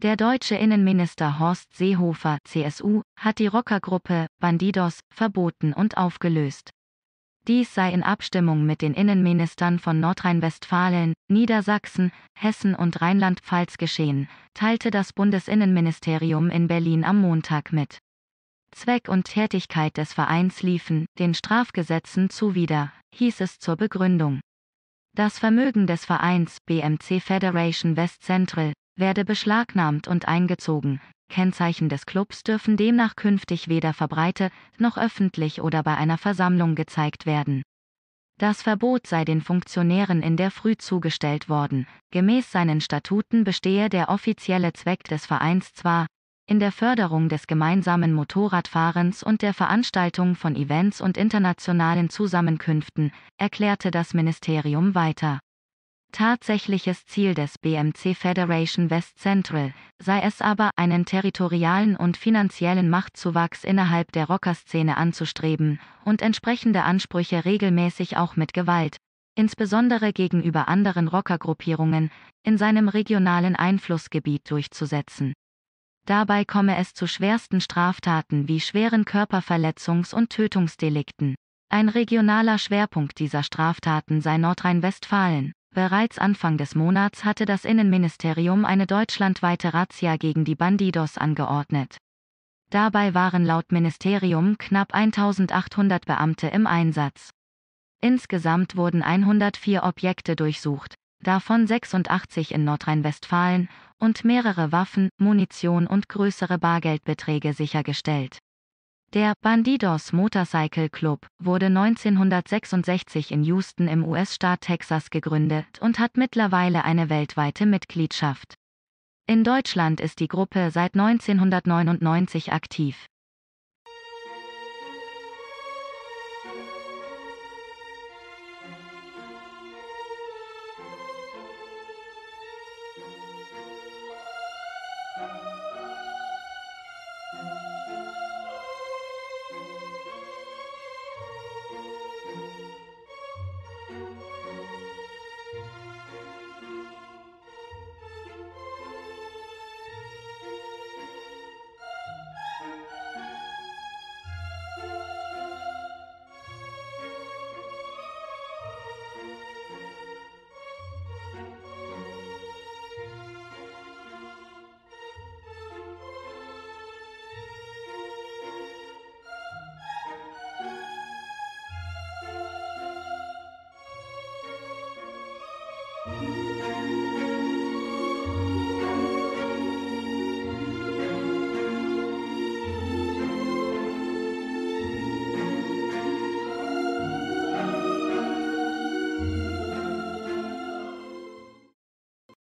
Der deutsche Innenminister Horst Seehofer, CSU, hat die Rockergruppe Bandidos verboten und aufgelöst. Dies sei in Abstimmung mit den Innenministern von Nordrhein-Westfalen, Niedersachsen, Hessen und Rheinland-Pfalz geschehen, teilte das Bundesinnenministerium in Berlin am Montag mit. Zweck und Tätigkeit des Vereins liefen den Strafgesetzen zuwider, hieß es zur Begründung. Das Vermögen des Vereins BMC Federation West Central werde beschlagnahmt und eingezogen. Kennzeichen des Clubs dürfen demnach künftig weder verbreitet noch öffentlich oder bei einer Versammlung gezeigt werden. Das Verbot sei den Funktionären in der Früh zugestellt worden. Gemäß seinen Statuten bestehe der offizielle Zweck des Vereins zwar in der Förderung des gemeinsamen Motorradfahrens und der Veranstaltung von Events und internationalen Zusammenkünften, erklärte das Ministerium weiter. Tatsächliches Ziel des BMC Federation West Central sei es aber, einen territorialen und finanziellen Machtzuwachs innerhalb der Rockerszene anzustreben und entsprechende Ansprüche regelmäßig auch mit Gewalt, insbesondere gegenüber anderen Rockergruppierungen, in seinem regionalen Einflussgebiet durchzusetzen. Dabei komme es zu schwersten Straftaten wie schweren Körperverletzungs- und Tötungsdelikten. Ein regionaler Schwerpunkt dieser Straftaten sei Nordrhein-Westfalen. Bereits Anfang des Monats hatte das Innenministerium eine deutschlandweite Razzia gegen die Bandidos angeordnet. Dabei waren laut Ministerium knapp 1800 Beamte im Einsatz. Insgesamt wurden 104 Objekte durchsucht, davon 86 in Nordrhein-Westfalen, und mehrere Waffen, Munition und größere Bargeldbeträge sichergestellt. Der Bandidos Motorcycle Club wurde 1966 in Houston im US-Staat Texas gegründet und hat mittlerweile eine weltweite Mitgliedschaft. In Deutschland ist die Gruppe seit 1999 aktiv.